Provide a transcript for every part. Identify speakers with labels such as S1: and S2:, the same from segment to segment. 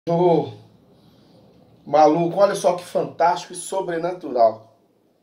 S1: Ô, maluco, olha só que fantástico e sobrenatural.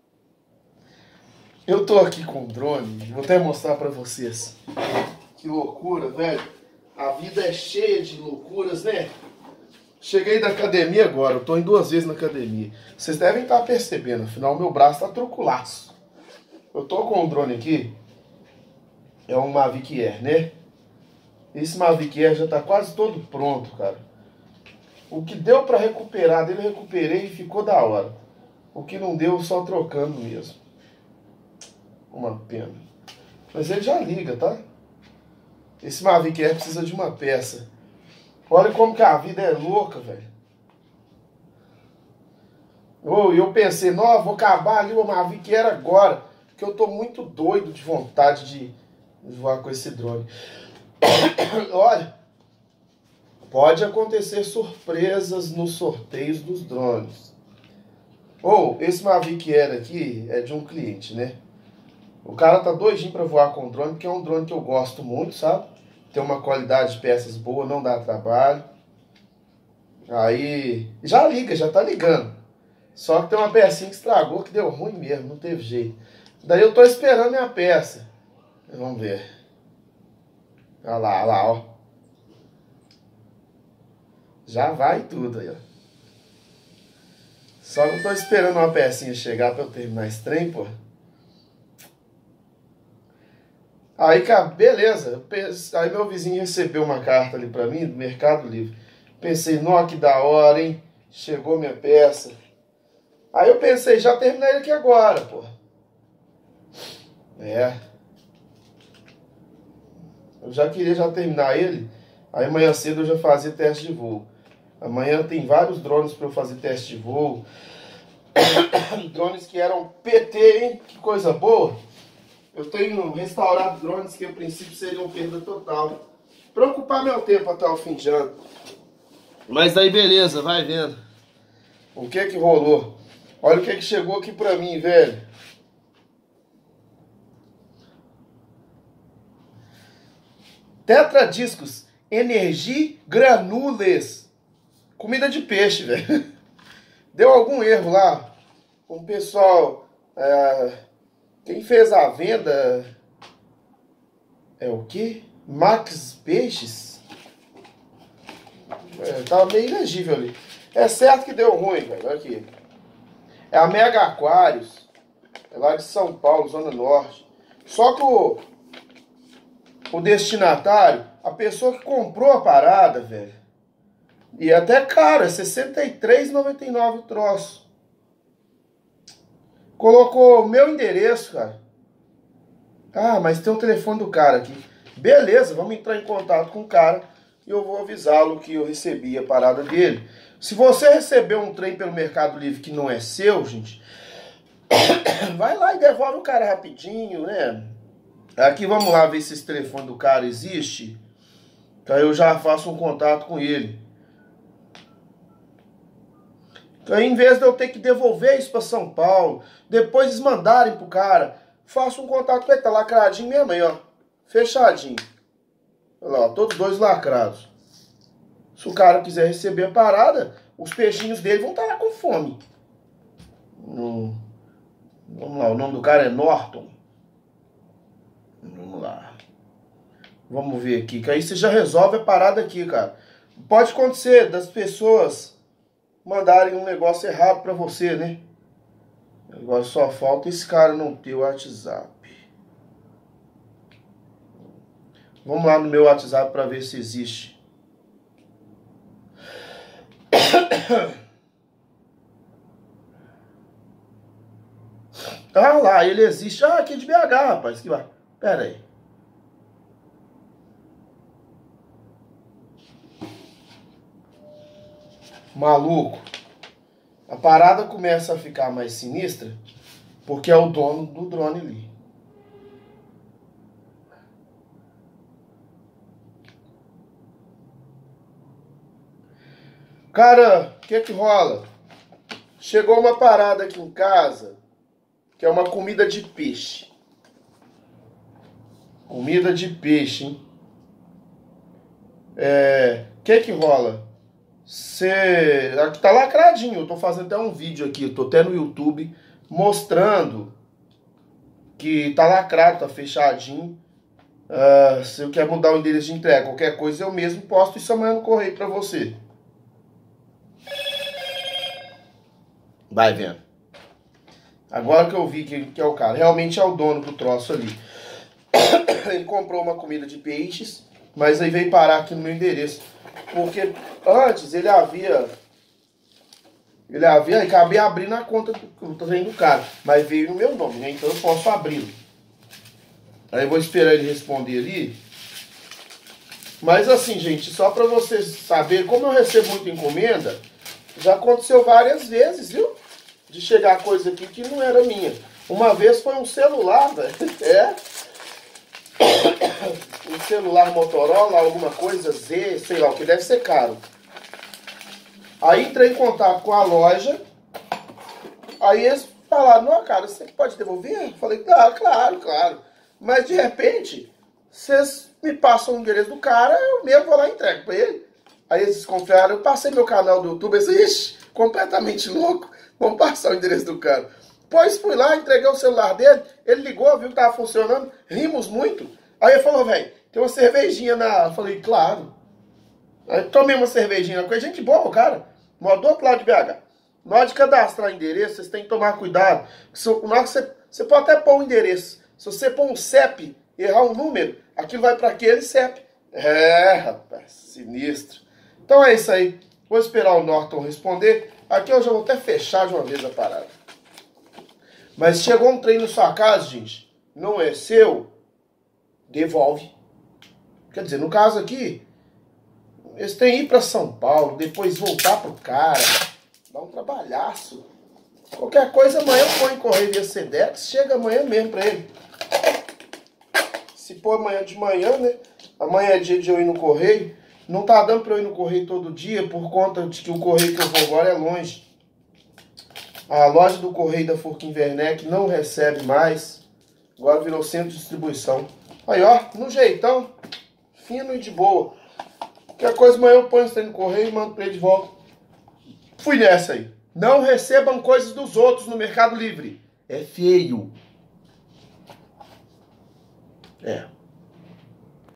S1: Eu tô aqui com o drone, vou até mostrar pra vocês. Que loucura, velho. A vida é cheia de loucuras, né? Cheguei da academia agora, eu tô indo 2 vezes na academia. Vocês devem estar percebendo, afinal meu braço tá truculaço. Eu tô com o drone aqui, é um Mavic Air, né? Esse Mavic Air já tá quase todo pronto, cara. O que deu pra recuperar dele, eu recuperei e ficou da hora. O que não deu, só trocando mesmo. Uma pena. Mas ele já liga, tá? Esse Mavic Air precisa de uma peça. Olha como que a vida é louca, velho. Oh, eu pensei, não, vou acabar ali o Mavic Air agora. Porque eu tô muito doido de vontade de voar com esse drone. Olha, pode acontecer surpresas nos sorteios dos drones. Esse Mavic Air aqui é de um cliente, né? O cara tá doidinho pra voar com o drone, porque é um drone que eu gosto muito, sabe? Tem uma qualidade de peças boa, não dá trabalho. Aí, já liga, já tá ligando. Só que tem uma pecinha que estragou, que deu ruim mesmo, não teve jeito. Daí eu tô esperando minha peça. Vamos ver. Olha lá, ó. Já vai tudo aí, ó. Só que eu tô esperando uma pecinha chegar pra eu terminar esse trem, pô. Aí, cara, beleza. Aí meu vizinho recebeu uma carta ali pra mim, do Mercado Livre. Pensei, nó, que da hora, hein? Chegou minha peça. Aí eu pensei, já terminei ele aqui agora, pô. É. Eu já queria já terminar ele. Aí amanhã cedo eu já fazia teste de voo. Amanhã tem vários drones pra eu fazer teste de voo. Drones que eram PT, hein? Que coisa boa. Eu tenho restaurado drones que a princípio seriam perda total. Pra ocupar meu tempo até o fim de ano. Mas daí beleza, vai vendo. O que que rolou? Olha o que que chegou aqui pra mim, velho. Tetradiscos Energy Granules. Comida de peixe, velho. Deu algum erro lá. O pessoal... quem fez a venda... É o quê? Max Peixes? Tava meio ilegível ali. É certo que deu ruim, velho. Olha aqui. É a Mega Aquários. É lá de São Paulo, Zona Norte. Só que o destinatário, a pessoa que comprou a parada, velho. E é até caro, é R$ 63,99 o troço. Colocou o meu endereço, cara. Ah, mas tem o telefone do cara aqui. Beleza, vamos entrar em contato com o cara e eu vou avisá-lo que eu recebi a parada dele. Se você recebeu um trem pelo Mercado Livre que não é seu, gente, vai lá e devolve o cara rapidinho, né? Aqui vamos lá ver se esse telefone do cara existe. Então eu já faço um contato com ele. Então, em vez de eu ter que devolver isso para São Paulo, depois eles mandarem pro cara, faço um contato com ele, tá lacradinho mesmo aí, ó. Fechadinho. Olha lá, ó, todos dois lacrados. Se o cara quiser receber a parada, os peixinhos dele vão estar lá com fome. Vamos lá, o nome do cara é Norton. Vamos lá. Vamos ver aqui, que aí você já resolve a parada aqui, cara. Pode acontecer das pessoas mandarem um negócio errado pra você, né? Agora só falta esse cara não ter o WhatsApp. Vamos lá no meu WhatsApp pra ver se existe. Ah lá, ele existe. Ah, aqui é de BH, rapaz. Que vai. Pera aí. Maluco. A parada começa a ficar mais sinistra porque é o dono do drone ali. Cara, o que que rola? Chegou uma parada aqui em casa que é uma comida de peixe. Comida de peixe, hein? O que que rola? Aqui tá lacradinho. Eu tô fazendo até um vídeo aqui, eu tô até no YouTube mostrando que tá lacrado, tá fechadinho. Se eu quer mudar o endereço de entrega, qualquer coisa eu mesmo posto isso amanhã no correio pra você. Vai vendo. Agora que eu vi que é o cara, realmente é o dono do troço ali. Ele comprou uma comida de peixes, mas aí veio parar aqui no meu endereço. Porque antes ele havia acabei abrindo a conta do trem do cara, mas veio no meu nome, né? Então eu posso abri-lo. Aí eu vou esperar ele responder ali. Mas assim, gente, só pra vocês saberem, como eu recebo muita encomenda, já aconteceu várias vezes, viu? De chegar coisa aqui que não era minha. Uma vez foi um celular, velho. Um celular Motorola, alguma coisa Z, sei lá, o que deve ser caro. Aí entrei em contato com a loja. Aí eles falaram, não, cara, você pode devolver? Eu falei, claro. Mas de repente, vocês me passam o endereço do cara, eu mesmo vou lá e entrego pra ele. Aí eles desconfiaram, eu passei meu canal do YouTube, eles, ixi, completamente louco, vamos passar o endereço do cara. Pois fui lá, entreguei o celular dele, ele ligou, viu que tava funcionando, rimos muito. Aí ele falou, velho, tem uma cervejinha na... Eu falei, claro. Aí tomei uma cervejinha com a gente boa, cara. Mora do outro lado de BH. Na hora de cadastrar endereço, vocês têm que tomar cuidado. Na hora que você pode até pôr um endereço. Se você pôr um CEP, errar um número, aquilo vai para aquele CEP. Rapaz, sinistro. Então é isso aí. Vou esperar o Norton responder. Aqui eu já vou até fechar de uma vez a parada. Mas chegou um trem na sua casa, gente, não é seu, devolve. Quer dizer, no caso aqui, eles têm que ir para São Paulo, depois voltar pro cara. Dá um trabalhaço. Qualquer coisa, amanhã eu ponho em correio via Sedex, chega amanhã mesmo para ele. Se for amanhã de manhã, né? Amanhã é dia de eu ir no correio. Não tá dando para eu ir no correio todo dia, por conta de que o correio que eu vou agora é longe. A loja do correio da Furquim Werneck não recebe mais. Agora virou centro de distribuição. Aí, ó, no jeitão, fino e de boa. Qualquer coisa, amanhã eu ponho isso aí no correio e mando pra ele de volta. Fui nessa aí. Não recebam coisas dos outros no Mercado Livre. É feio. É.